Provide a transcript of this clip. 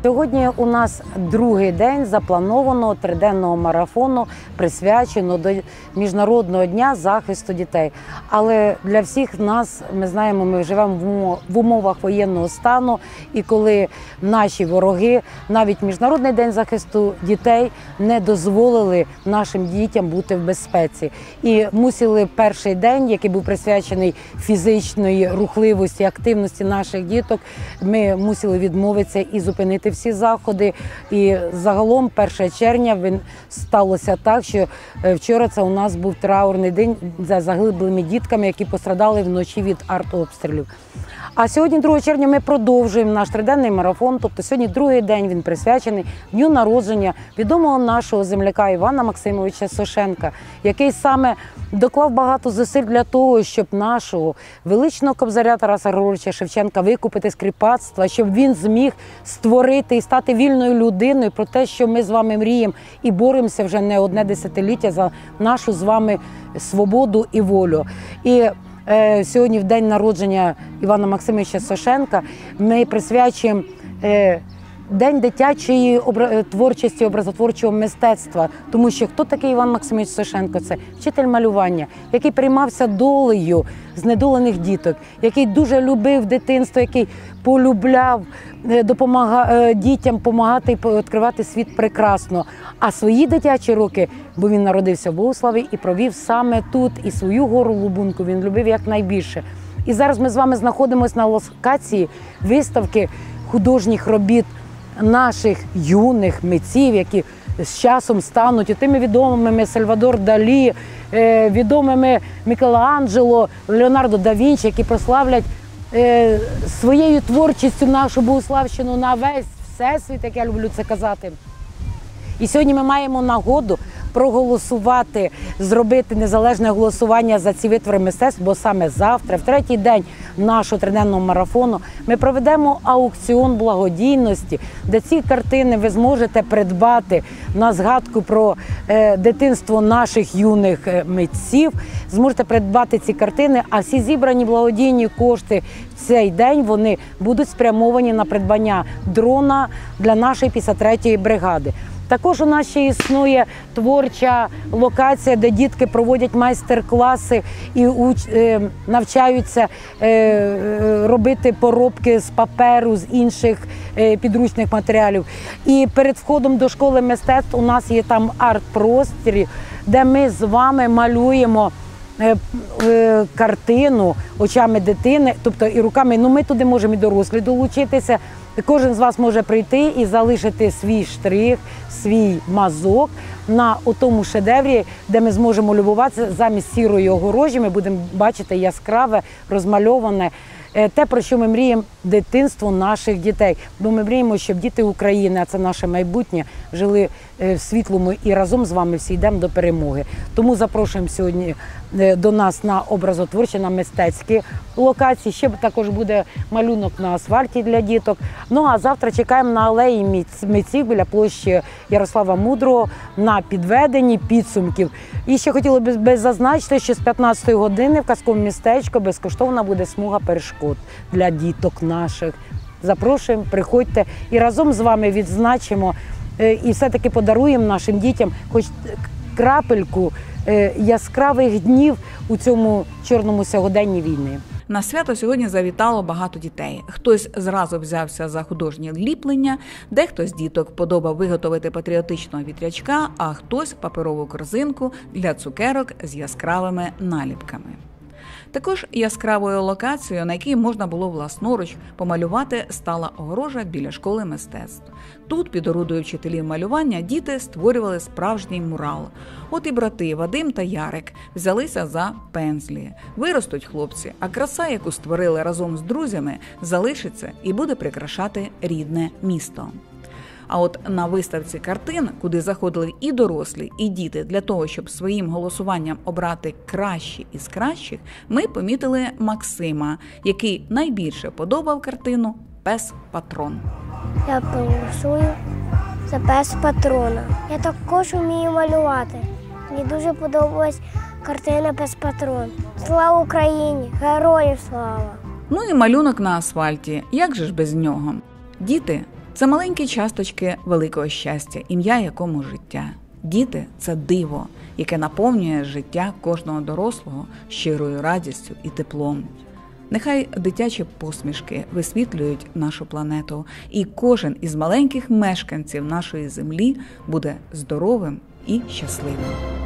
Сьогодні у нас другий день запланованого триденного марафону, присвяченого до Міжнародного дня захисту дітей. Але для всіх нас, ми знаємо, ми живемо в умовах воєнного стану, і коли наші вороги, навіть Міжнародний день захисту дітей, не дозволили нашим дітям бути в безпеці. І мусили перший день, який був присвячений фізичної рухливості, активності наших діток, ми мусили відмовитися і зупинити всі заходи. І загалом 1 червня сталося так, що вчора це у нас був траурний день за загиблими дітками, які пострадали вночі від артобстрілів. А сьогодні, 2 червня, ми продовжуємо наш триденний марафон, тобто сьогодні другий день він присвячений дню народження відомого нашого земляка Івана Максимовича Сошенка, який саме доклав багато зусиль для того, щоб нашого величного кобзаря Тараса Григоровича Шевченка викупити з кріпацтва, щоб він зміг створити і стати вільною людиною, про те, що ми з вами мріємо і боремося вже не одне десятиліття за нашу з вами свободу і волю. І сьогодні, в день народження Івана Максимовича Сошенка, ми присвячуємо День дитячої творчості, образотворчого мистецтва. Тому що хто такий Іван Максимович Сошенко? Це вчитель малювання, який приймався долею знедолених діток, який дуже любив дитинство, який полюбляв дітям допомагати і відкривати світ прекрасно. А свої дитячі роки, бо він народився в Богуславі і провів саме тут, і свою гору Лубунку він любив якнайбільше. І зараз ми з вами знаходимося на локації виставки художніх робіт наших юних митців, які з часом стануть тими відомими Сальвадор Далі, відомими Мікеланджело, Леонардо да Вінчі, які прославлять своєю творчістю нашу Богуславщину на весь всесвіт, як я люблю це казати. І сьогодні ми маємо нагоду проголосувати, зробити незалежне голосування за ці витвори мистецтв, бо саме завтра, в третій день нашого триденного марафону, ми проведемо аукціон благодійності, де ці картини ви зможете придбати на згадку про дитинство наших юних митців. Зможете придбати ці картини, а всі зібрані благодійні кошти в цей день вони будуть спрямовані на придбання дрона для нашої 53-ї бригади. Також у нас ще існує творча локація, де дітки проводять майстер-класи і навчаються робити поробки з паперу, з інших підручних матеріалів. І перед входом до школи мистецтв у нас є там арт-простір, де ми з вами малюємо картину очами дитини, тобто і руками. Ну, ми туди можемо і дорослі долучитися. Кожен з вас може прийти і залишити свій штрих, свій мазок на тому шедеврі, де ми зможемо любуватися. Замість сірої огорожі ми будемо бачити яскраве, розмальоване, те, про що ми мріємо, дитинство наших дітей. Бо ми мріємо, щоб діти України, а це наше майбутнє, жили в світлому і разом з вами всі йдемо до перемоги. Тому запрошуємо сьогодні до нас на образотворчі, на мистецькі локації. Ще також буде малюнок на асфальті для діток. Ну а завтра чекаємо на алеї митців біля площі Ярослава Мудрого на підведенні підсумків. І ще хотіла б зазначити, що з 15-ї години в казковому містечку безкоштовна буде смуга перешкод для діток наших. Запрошуємо, приходьте і разом з вами відзначимо і все-таки подаруємо нашим дітям хоч крапельку яскравих днів у цьому чорному сьогоденні війни. На свято сьогодні завітало багато дітей. Хтось зразу взявся за художнє ліплення, дехто з діток подобав виготовити патріотичного вітрячка, а хтось паперову корзинку для цукерок з яскравими наліпками. Також яскравою локацією, на якій можна було власноруч помалювати, стала огорожа біля школи мистецтв. Тут, під орудою вчителів малювання, діти створювали справжній мурал. От і брати Вадим та Ярик взялися за пензлі. Виростуть хлопці, а краса, яку створили разом з друзями, залишиться і буде прикрашати рідне місто. А от на виставці картин, куди заходили і дорослі, і діти для того, щоб своїм голосуванням обрати кращі із кращих, ми помітили Максима, який найбільше подобав картину «Пес-патрон». Я голосую за «Пес-патрона». Я також вмію малювати. Мені дуже подобалась картина «Пес-патрон». Слава Україні! Героїв слава! Ну і малюнок на асфальті. Як же ж без нього? Діти Це маленькі часточки великого щастя, ім'я якому життя. Діти – це диво, яке наповнює життя кожного дорослого щирою радістю і теплом. Нехай дитячі посмішки висвітлюють нашу планету, і кожен із маленьких мешканців нашої землі буде здоровим і щасливим.